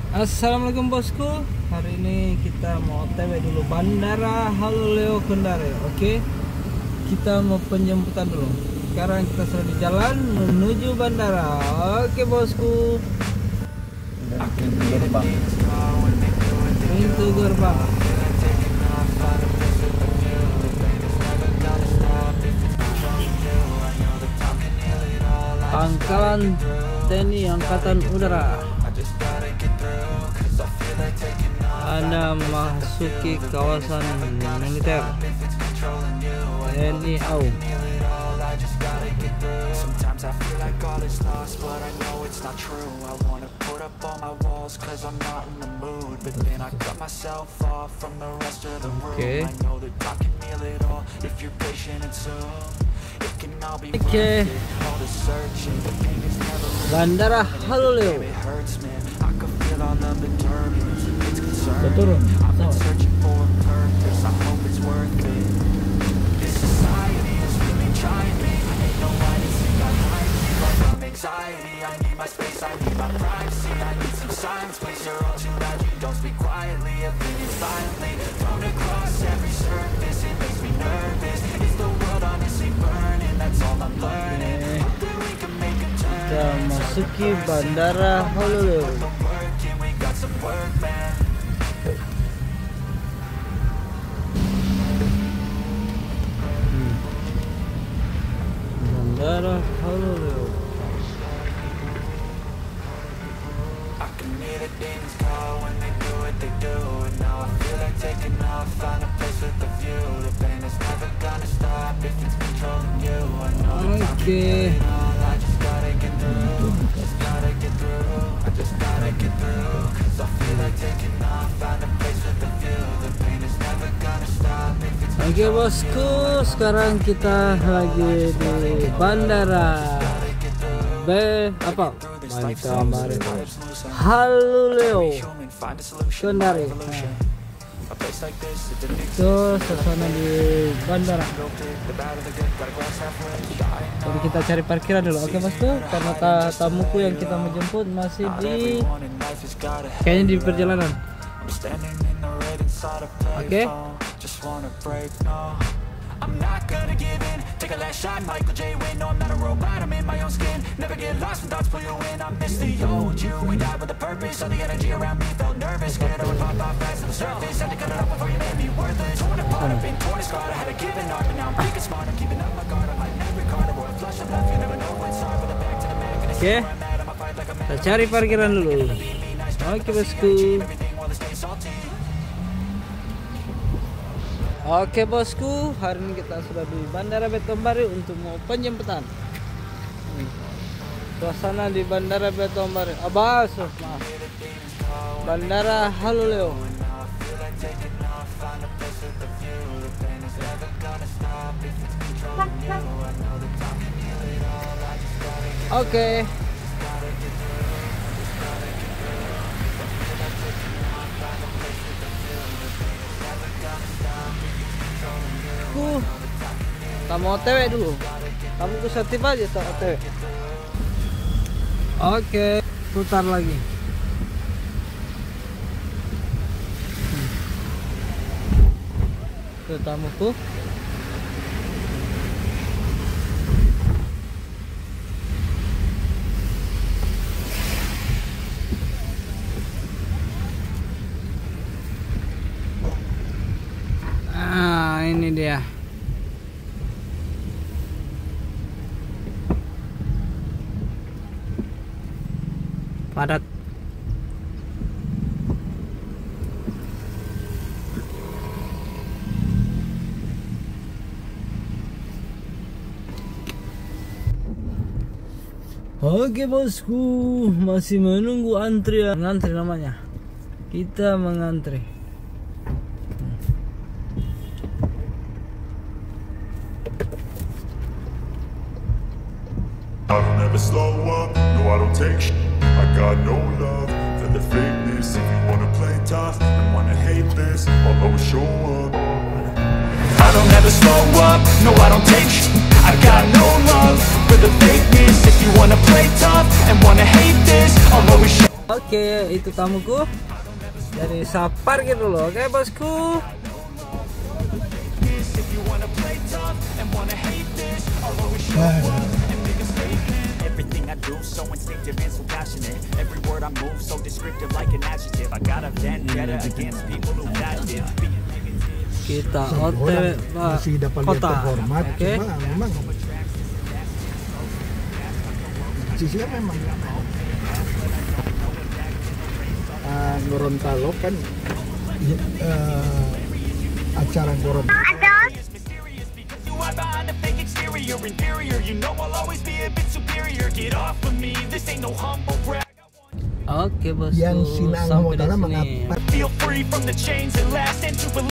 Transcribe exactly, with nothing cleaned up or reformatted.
Assalamualaikum bosku. Hari ini kita mau O T W dulu Bandara Haluleo Kendari. Oke, kita mau penjemputan dulu. Sekarang kita sudah di jalan menuju bandara. Oke bosku. Pintu gerbang. Pintu gerbang. Pangkalan T N I Angkatan Udara. Anda memasuki kawasan militer T N I A U. Oke. Oke. Bandara Haluleo. Kita turun. Kita masuki Bandara Haluleo. Bandara Haluleo. Oke. Oke bosku, sekarang kita lagi di bandara B apa? Bandara Haluleo Kendari. Nah, itu suasana di bandara. Jadi kita cari parkiran dulu. Oke bosku, karena ta tamuku yang kita mau jemput masih di kayaknya di perjalanan. Oke. I'm not gonna give in, take a last shot, Michael J. Win. No, I'm not a robot, I'm in my own skin. Never get lost when thoughts pull you in. I miss the old you, we died with a purpose. All the energy around me felt nervous. Scared I would pop off fast to the surface. Had to cut it off before you made me worthless. Torn apart, I've been torn and scarred. I had to give an art, but now I'm thinking smart. I'm keeping up my guard, I'm like every card. I wore a flush of left, you never know what's hard. With a back to the back, and it's where I'm at. I'ma fight like a man. Kita cari parkiran dulu. Oke bosku. Oke bosku, hari ini kita sudah di Bandara Betombari untuk mau penjemputan. Suasana di Bandara Betombari, Abbas, maaf. Bandara Haluleo. Oke. Kamu O T W dulu. Kamu ku setip aja tuh O T W. Oke, putar lagi. Tuh tamuku. Ah, ini dia. Padat. Oke bosku, masih menunggu antrian. Ngantri namanya. Kita mengantri. I don't ever slow up, no I don't take sh**. I got no love for the fakeness. If you wanna play tough and wanna hate this, I'll always show up. I don't ever slow up, no I don't take sh**. I got no love for the fakeness. If you wanna play tough and wanna hate this, I'll always show up. Oke, itu tamuku dari Saparkir dulu. Oke, bosku. Everything I do so instinctive and so passionate. Every word I move so descriptive like an adjective. I got a vendetta against people who active. Kita O T W masih dapat lihat kota. terhormat. Oke. Cuma memang sisinya memang uh, Gorontalo kan uh, acara Gorontalo. You are behind a fake exterior, inferior. You know I'll always be a bit superior. Get off of me, this ain't no humble brag. Oke, bosku. Yang sinang Sampai di modalnya sini. mengapa Feel free from the chains that last and to believe.